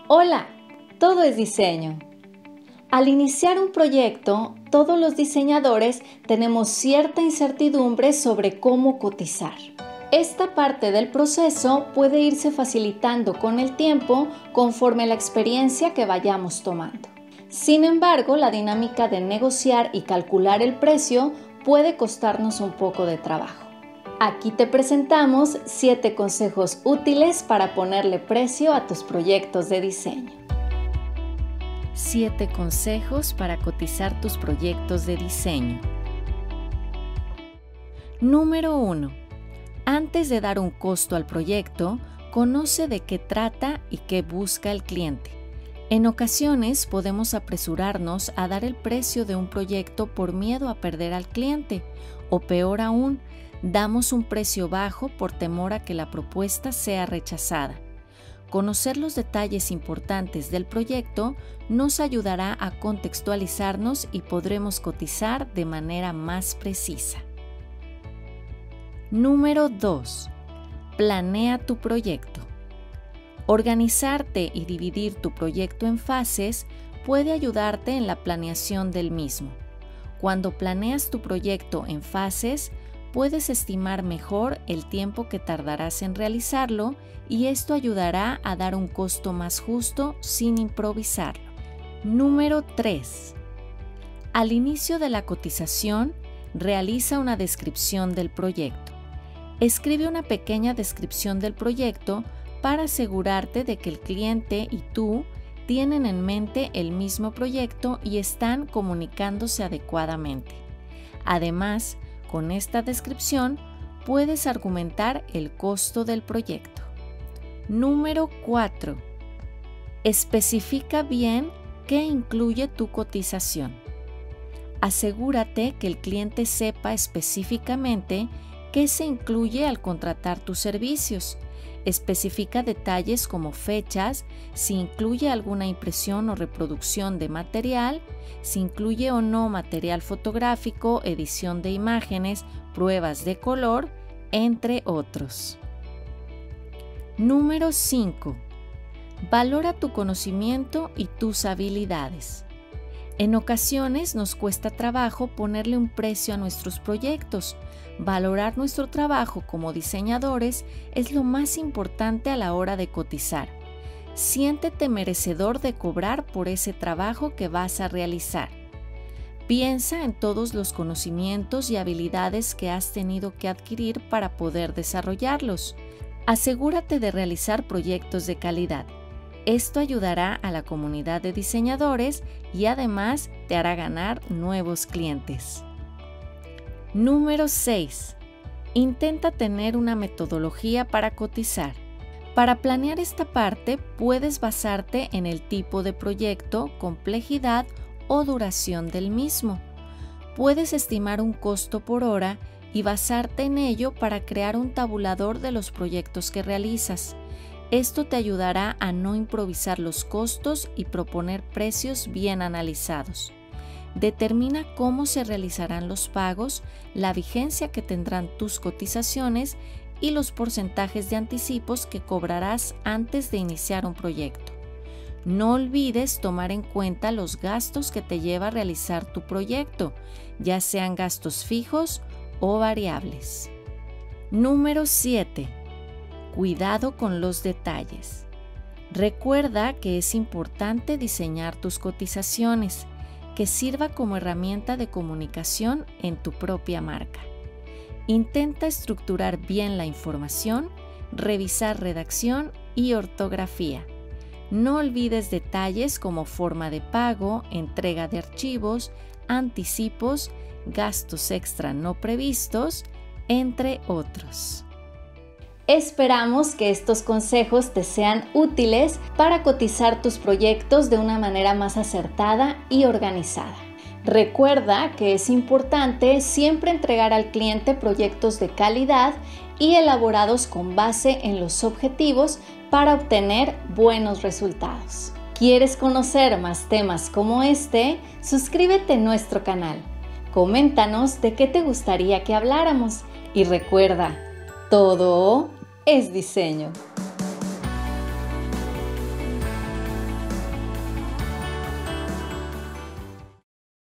Hola, todo es diseño. Al iniciar un proyecto, todos los diseñadores tenemos cierta incertidumbre sobre cómo cotizar. Esta parte del proceso puede irse facilitando con el tiempo conforme la experiencia que vayamos tomando. Sin embargo, la dinámica de negociar y calcular el precio puede costarnos un poco de trabajo. Aquí te presentamos 7 consejos útiles para ponerle precio a tus proyectos de diseño. 7 consejos para cotizar tus proyectos de diseño. Número 1. Antes de dar un costo al proyecto, conoce de qué trata y qué busca el cliente. En ocasiones podemos apresurarnos a dar el precio de un proyecto por miedo a perder al cliente, o peor aún, damos un precio bajo por temor a que la propuesta sea rechazada. Conocer los detalles importantes del proyecto nos ayudará a contextualizarnos y podremos cotizar de manera más precisa. Número 2. Planea tu proyecto. Organizarte y dividir tu proyecto en fases puede ayudarte en la planeación del mismo. Cuando planeas tu proyecto en fases, puedes estimar mejor el tiempo que tardarás en realizarlo y esto ayudará a dar un costo más justo sin improvisarlo. Número 3. Al inicio de la cotización, realiza una descripción del proyecto. Escribe una pequeña descripción del proyecto para asegurarte de que el cliente y tú tienen en mente el mismo proyecto y están comunicándose adecuadamente. Además, con esta descripción puedes argumentar el costo del proyecto. Número 4. Especifica bien qué incluye tu cotización. Asegúrate que el cliente sepa específicamente qué se incluye al contratar tus servicios. Especifica detalles como fechas, si incluye alguna impresión o reproducción de material, si incluye o no material fotográfico, edición de imágenes, pruebas de color, entre otros. Número 5. Valora tu conocimiento y tus habilidades. En ocasiones nos cuesta trabajo ponerle un precio a nuestros proyectos. Valorar nuestro trabajo como diseñadores es lo más importante a la hora de cotizar. Siéntete merecedor de cobrar por ese trabajo que vas a realizar. Piensa en todos los conocimientos y habilidades que has tenido que adquirir para poder desarrollarlos. Asegúrate de realizar proyectos de calidad. Esto ayudará a la comunidad de diseñadores y además te hará ganar nuevos clientes. Número 6. Intenta tener una metodología para cotizar. Para planear esta parte, puedes basarte en el tipo de proyecto, complejidad o duración del mismo. Puedes estimar un costo por hora y basarte en ello para crear un tabulador de los proyectos que realizas. Esto te ayudará a no improvisar los costos y proponer precios bien analizados. Determina cómo se realizarán los pagos, la vigencia que tendrán tus cotizaciones y los porcentajes de anticipos que cobrarás antes de iniciar un proyecto. No olvides tomar en cuenta los gastos que te lleva a realizar tu proyecto, ya sean gastos fijos o variables. Número 7. Cuidado con los detalles. Recuerda que es importante diseñar tus cotizaciones, que sirva como herramienta de comunicación en tu propia marca. Intenta estructurar bien la información, revisar redacción y ortografía. No olvides detalles como forma de pago, entrega de archivos, anticipos, gastos extra no previstos, entre otros. Esperamos que estos consejos te sean útiles para cotizar tus proyectos de una manera más acertada y organizada. Recuerda que es importante siempre entregar al cliente proyectos de calidad y elaborados con base en los objetivos para obtener buenos resultados. ¿Quieres conocer más temas como este? Suscríbete a nuestro canal. Coméntanos de qué te gustaría que habláramos y recuerda, todo es diseño.